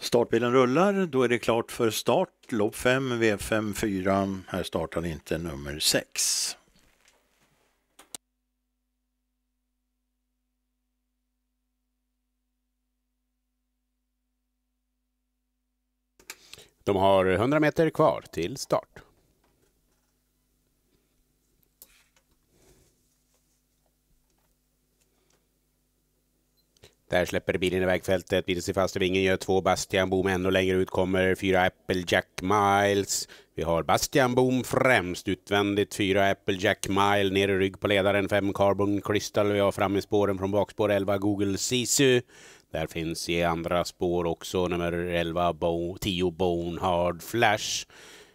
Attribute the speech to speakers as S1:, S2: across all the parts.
S1: Startbilen rullar, då är det klart för start. Lopp 5, V5 4. Här startar inte nummer 6.
S2: De har 100 meter kvar till start. Där släpper bilen i vägfältet, bilen sig fast i vingen, gör 2 Bastian Boom, ännu längre ut kommer 4 Applejack Miles. Vi har Bastian Boom främst, utvändigt 4 Applejack Mile, ner i rygg på ledaren 5 Carbon Crystal. Vi har fram i spåren från bakspår 11 Google Sisu. Där finns i andra spår också nummer 11 10 Bone Hard Flash.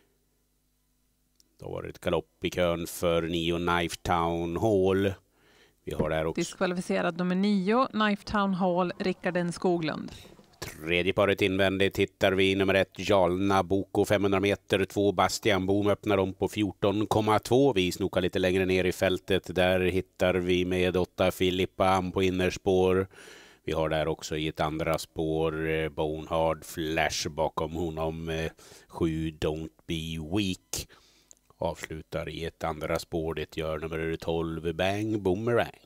S2: Då var det ett galopp i kön för 9 Knife Town Hall. Vi har där också
S3: diskvalificerad nummer 9, Knife Town Hall, Rickarden Skoglund.
S2: Tredje paret invändigt hittar vi nummer 1 Jalna Boko 500 meter, 2 Bastian Boom öppnar dem på 14,2. Vi snokar lite längre ner i fältet, där hittar vi med 8 Filippa Am på innerspår. Vi har där också i ett andra spår Bonehard Flash bakom honom 7 Don't Be Weak. Avslutar i ett andra spår, det gör nummer 12 Bang Boomerang.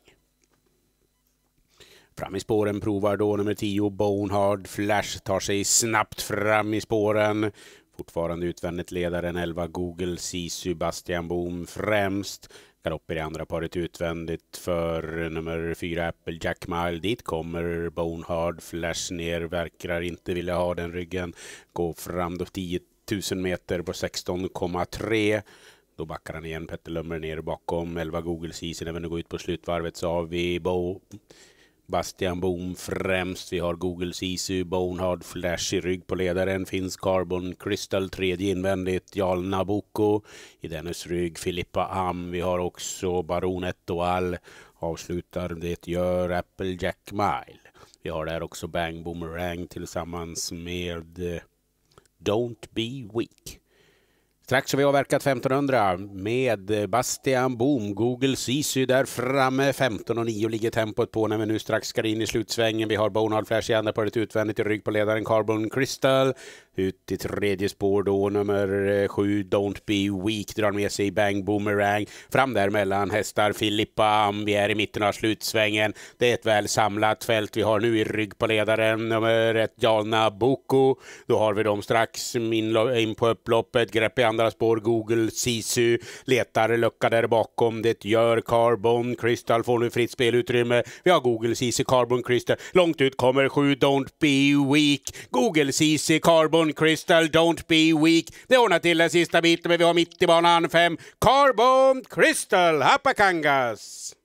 S2: Fram i spåren provar då nummer 10 Bonehard Flash, tar sig snabbt fram i spåren. Fortfarande utvändigt ledaren 11 Google Sisu, Bastian Boom främst. Galopper i andra paret utvändigt för nummer 4 Applejack Mile. Dit kommer Bonehard Flash ner, verkar inte vilja ha den ryggen. Går fram då 10 000 meter på 16,3. Då backar han igen, Petter Lummer ner bakom 11 Google Season. Även att gå ut på slutvarvet så har vi Bastian Boom främst. Vi har Google Sisu, Bonehard Flash i rygg på ledaren. Finns Carbon Crystal tredje invändigt, Jalna Boko. I dennes rygg Filippa Am. Vi har också Baron Etoile. Avslutar det gör Applejack Mile. Vi har där också Bang Boomerang tillsammans med Don't Be Weak. Strax har vi avverkat 1500 med Bastian Boom, Google Sisu där framme. 15,9 ligger tempot på när vi nu strax ska in i slutsvängen. Vi har Bonehard Flash i andra paret utvändigt i rygg på ledaren Carbon Crystal. Ut i tredje spår då nummer 7 Don't Be Weak drar med sig Bang Boomerang. Fram där mellan hästar Filippa Am. Vi är i mitten av slutsvängen. Det är ett väl samlat fält. Vi har nu i rygg på ledaren nummer 1 Jalna Boko. Då har vi dem strax in på upploppet. Grepp i andra spår Google Sisu. Letar lucka där bakom. Det gör Carbon Crystal. Får nu fritt spelutrymme. Vi har Google Sisu, Carbon Crystal. Långt ut kommer 7 Don't Be Weak. Google Sisu, Carbon Crystal, Don't Be Weak. Det ordnar till den sista biten, men vi har mitt i banan 5 Carbon Crystal, Hapakangas.